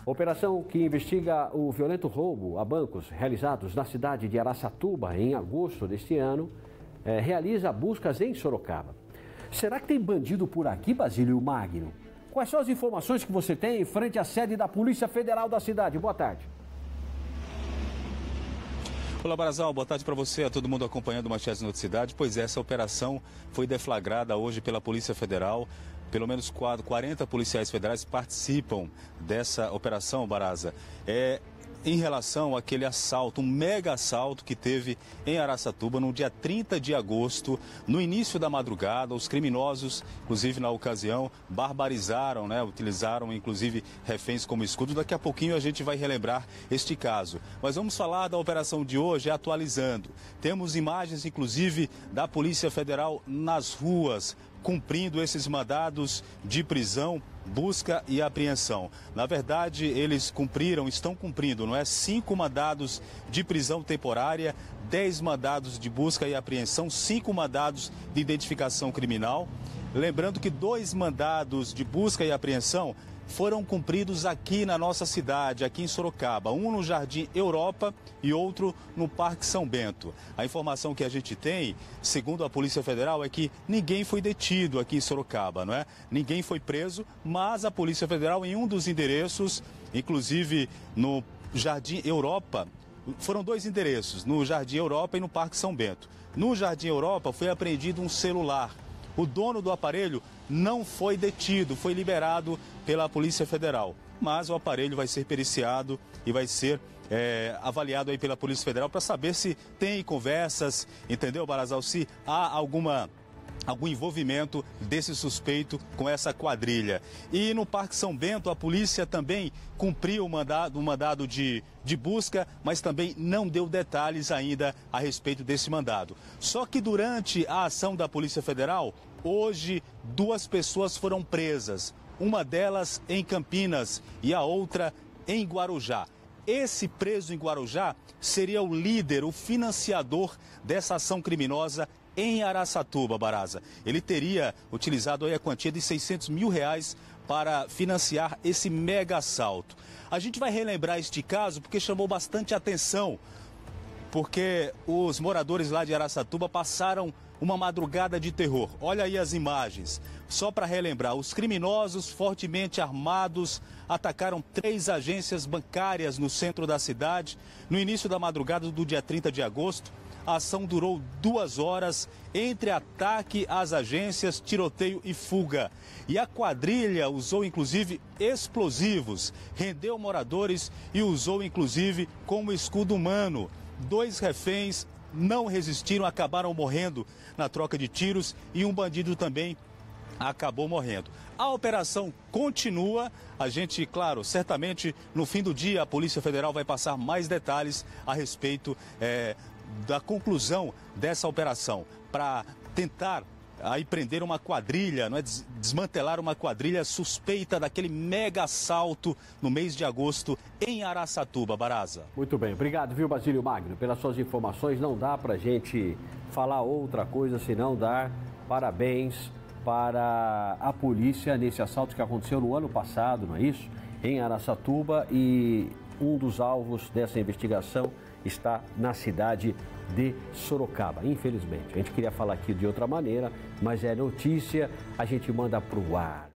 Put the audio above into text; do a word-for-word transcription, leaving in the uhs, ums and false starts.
Operação que investiga o violento roubo a bancos realizados na cidade de Araçatuba em agosto deste ano, eh, realiza buscas em Sorocaba. Será que tem bandido por aqui, Basílio Magno? Quais são as informações que você tem em frente à sede da Polícia Federal da cidade? Boa tarde. Olá, Barazal, boa tarde para você, a todo mundo acompanhando o Manchetes Noticidade. Pois é, essa operação foi deflagrada hoje pela Polícia Federal. Pelo menos quarenta policiais federais participam dessa operação, Baraza. É em relação àquele assalto, um mega assalto que teve em Araçatuba no dia trinta de agosto, no início da madrugada. Os criminosos, inclusive na ocasião, barbarizaram, né? Utilizaram inclusive reféns como escudo. Daqui a pouquinho a gente vai relembrar este caso. Mas vamos falar da operação de hoje, atualizando. Temos imagens inclusive da Polícia Federal nas ruas, cumprindo esses mandados de prisão, busca e apreensão. Na verdade, eles cumpriram, estão cumprindo, não é? Cinco mandados de prisão temporária, dez mandados de busca e apreensão, cinco mandados de identificação criminal. Lembrando que dois mandados de busca e apreensão foram cumpridos aqui na nossa cidade, aqui em Sorocaba. Um no Jardim Europa e outro no Parque São Bento. A informação que a gente tem, segundo a Polícia Federal, é que ninguém foi detido aqui em Sorocaba, não é? Ninguém foi preso, mas a Polícia Federal, em um dos endereços, inclusive no Jardim Europa, foram dois endereços, no Jardim Europa e no Parque São Bento. No Jardim Europa foi apreendido um celular. O dono do aparelho não foi detido, foi liberado pela Polícia Federal. Mas o aparelho vai ser periciado e vai ser é, avaliado aí pela Polícia Federal para saber se tem conversas, entendeu, Barazal? Se há alguma... algum envolvimento desse suspeito com essa quadrilha. E no Parque São Bento, a polícia também cumpriu o mandado, o mandado de, de busca, mas também não deu detalhes ainda a respeito desse mandado. Só que durante a ação da Polícia Federal, hoje duas pessoas foram presas. Uma delas em Campinas e a outra em Guarujá. Esse preso em Guarujá seria o líder, o financiador dessa ação criminosa em Araçatuba, Baraza. Ele teria utilizado aí a quantia de seiscentos mil reais para financiar esse mega assalto. A gente vai relembrar este caso porque chamou bastante atenção, porque os moradores lá de Araçatuba passaram uma madrugada de terror. Olha aí as imagens. Só para relembrar, os criminosos fortemente armados atacaram três agências bancárias no centro da cidade no início da madrugada do dia trinta de agosto. A ação durou duas horas, entre ataque às agências, tiroteio e fuga. E a quadrilha usou inclusive explosivos, rendeu moradores e usou inclusive como escudo humano. Dois reféns não resistiram, acabaram morrendo na troca de tiros e um bandido também acabou morrendo. A operação continua. A gente, claro, certamente no fim do dia a Polícia Federal vai passar mais detalhes a respeito é, da conclusão dessa operação para tentar aí prender uma quadrilha, não é? Desmantelar uma quadrilha suspeita daquele mega assalto no mês de agosto em Araçatuba, Baraza. Muito bem, obrigado, viu, Basílio Magno, pelas suas informações. Não dá pra gente falar outra coisa senão dar parabéns para a polícia nesse assalto que aconteceu no ano passado, não é isso? Em Araçatuba, e um dos alvos dessa investigação está na cidade de Sorocaba, infelizmente. A gente queria falar aqui de outra maneira, mas é notícia, a gente manda para o ar.